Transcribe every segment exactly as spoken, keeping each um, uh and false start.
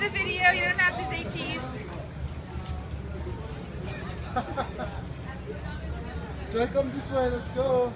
the video. You don't have to say cheese. Joy, come this way. Let's go.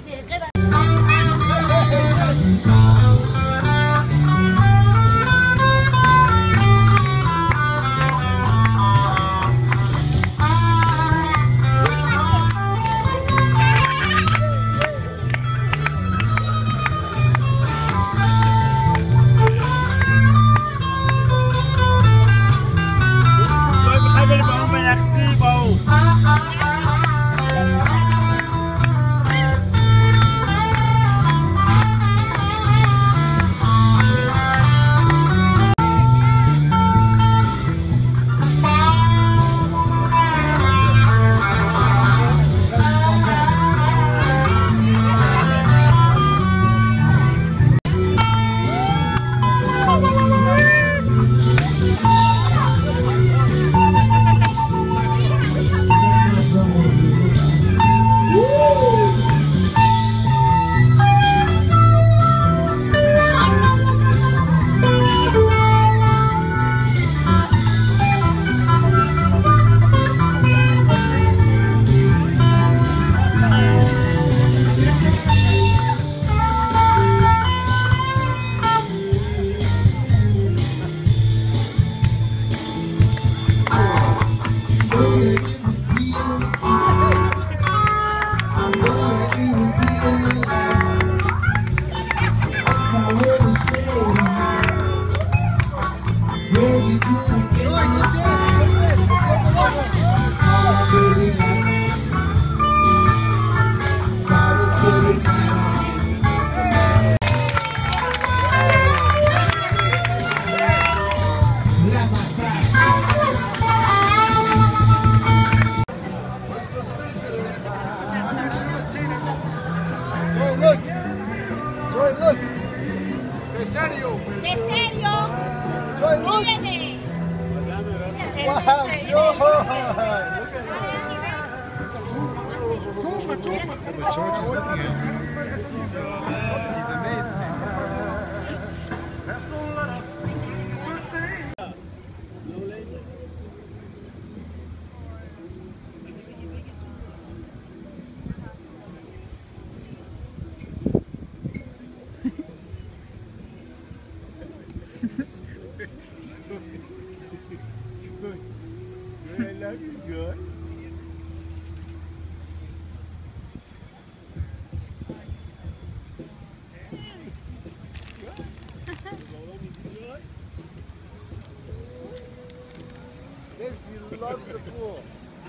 He loves the pool.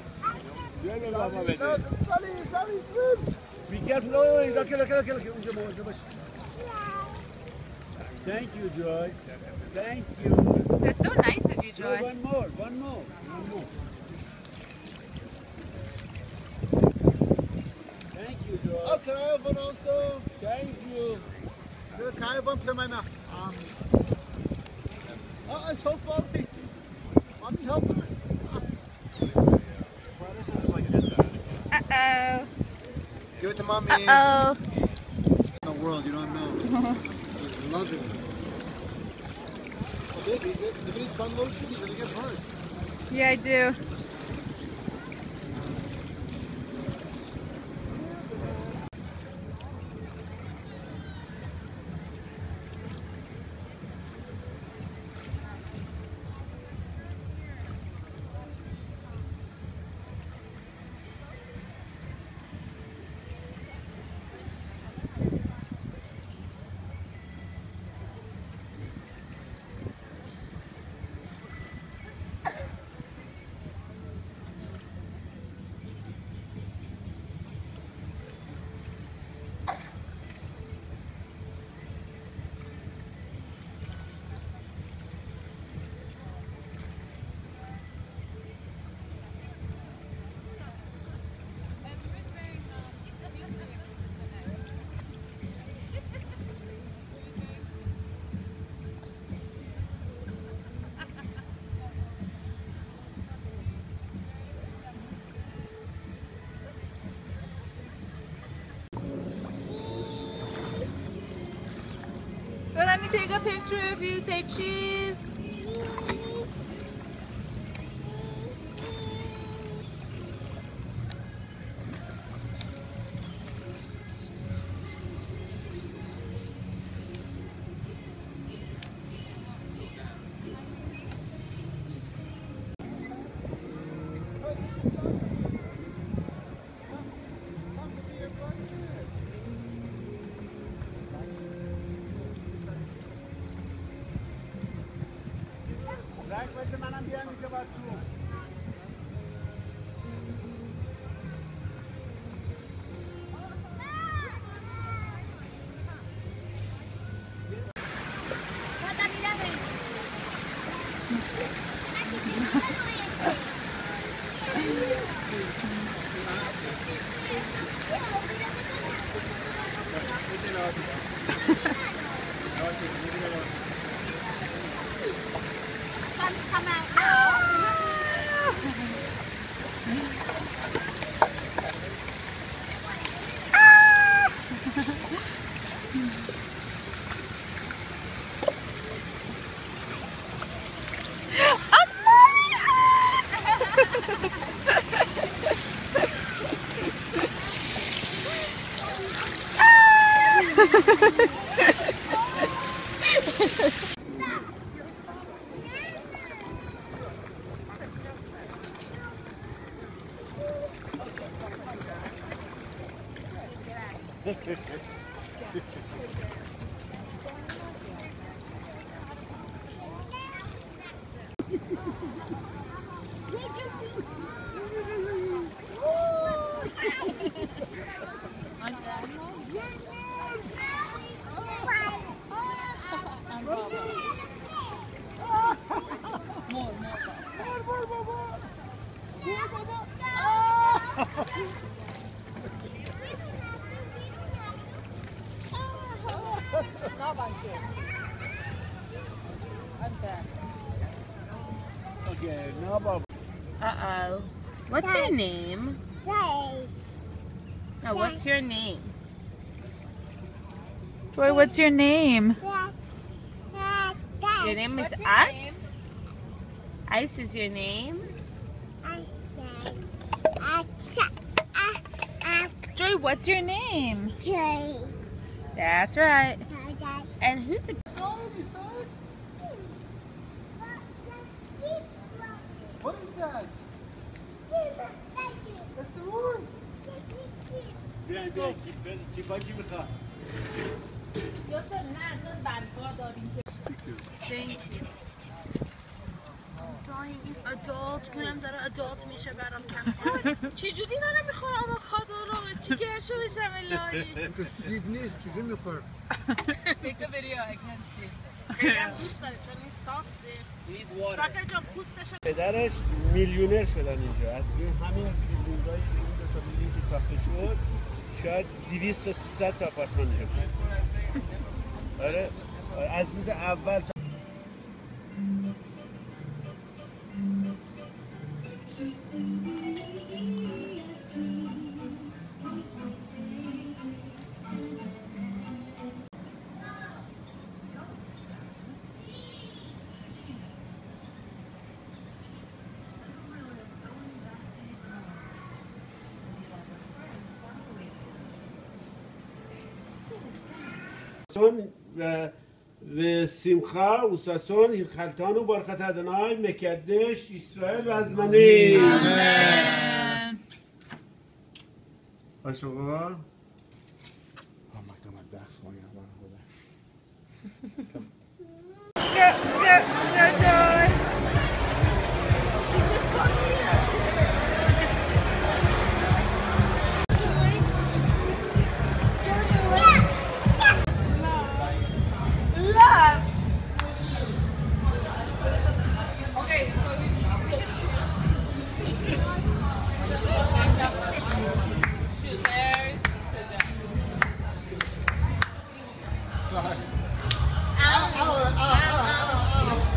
Sally loves it. Sally, Sally, swim. Be careful. Oh, look, look, look, look. Thank you, Joy. Thank you. That's so nice of you, Joy. No, one more, one more, one more. Thank you, Joy. Oh, can I have one also? Thank you. Can I have one? Put my mouth. Um, oh, it's so funny. Mommy, help me. Uh-oh. Give it to mommy. Uh-oh. It's in the world, you don't know. I love it. Oh, baby, is it, is it any sun lotion? You're going to get hurt. Yeah, I do. So let me take a picture of you. Say cheese. رنگ بسه منم بیام اینجا با تو. Sun's come out now. Okay, now Bob. Uh-oh. What's your name? Dave. No, what's your name? Joy, what's your name? Your name is Ice? Ice is your name? Joy, what's your name? Joy. That's right. And who's the... What is that? That's the one. بیاین بیاین کی با کی میخواد؟ یاسر نه از اون برگا داریم که Thank you. دایی این ادالت کنم داره ادالت میشه برام کم چجوری داره میخوره آووکادو رو چی گرشو بشم الهی تو سیب نیست چجوری میخور؟ بگو بری I can see خیلی هم دوست داره چون این ساخته فقط جان پوستش پدرش میلیونر شدن اینجا از این همین بیلدینگای این دو تا بیلدینگ که ساخته شد شاید دویست تا سیصد تا آپارتمان اینجا آره از روز اول تا و و سیمخا و ساسون این خلطان و برخت ادنای مکدش اسرائیل و ازمنی آمین باش آقا Go, go, go, Joy. She's just got here. Joy. Go, Joy. Love. Okay, so you sit. There's. Sorry. Ow, ow, ow, ow, ow.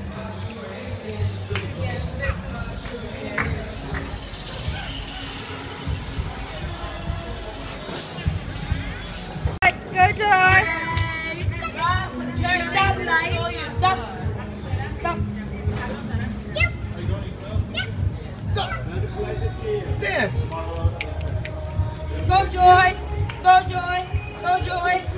Go, Joy. Stop. Stop. Stop. Dance! Go, Joy. Go, Joy. Go, Joy.